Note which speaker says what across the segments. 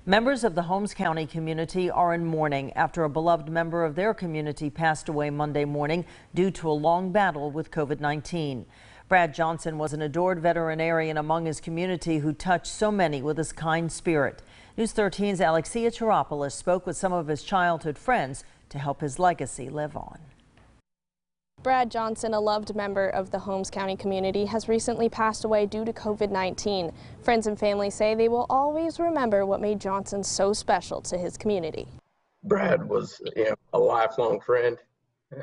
Speaker 1: Members of the Holmes County community are in mourning after a beloved member of their community passed away Monday morning due to a long battle with COVID-19. Brad Johnson was an adored veterinarian among his community who touched so many with his kind spirit. News 13's Alexia Chiropoulos spoke with some of his childhood friends to help his legacy live on.
Speaker 2: Brad Johnson, a loved member of the Holmes County community, has recently passed away due to COVID-19. Friends and family say they will always remember what made Johnson so special to his community.
Speaker 3: Brad was, a lifelong friend, and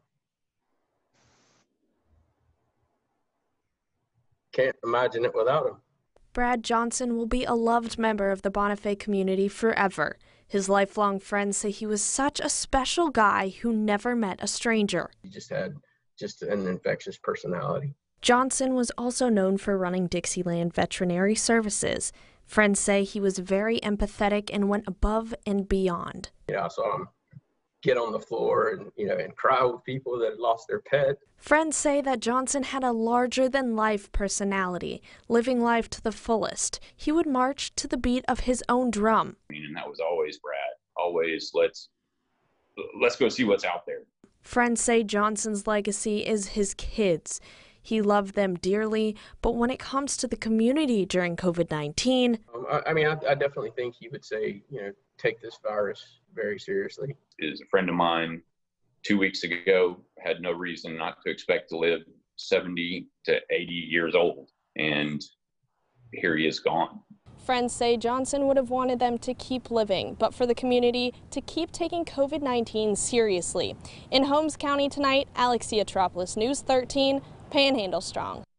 Speaker 3: can't imagine it without him.
Speaker 2: Brad Johnson will be a loved member of the Bonifay community forever. His lifelong friends say he was such a special guy who never met a stranger.
Speaker 3: He just had an infectious personality.
Speaker 2: Johnson was also known for running Dixieland Veterinary Services. Friends say he was very empathetic and went above and beyond.
Speaker 3: I saw him get on the floor and cry with people that had lost their pet.
Speaker 2: Friends say that Johnson had a larger-than-life personality, living life to the fullest. He would march to the beat of his own drum.
Speaker 4: And that was always Brad. Always, let's go see what's out there.
Speaker 2: Friends say Johnson's legacy is his kids. He loved them dearly, but when it comes to the community during COVID-19...
Speaker 3: I definitely think he would say, take this virus very seriously.
Speaker 4: Is a friend of mine 2 weeks ago had no reason not to expect to live 70 to 80 years old, and here he is gone.
Speaker 2: Friends say Johnson would have wanted them to keep living, but for the community to keep taking COVID-19 seriously. In Holmes County tonight, Alexia Chiropoulos, News 13, Panhandle Strong.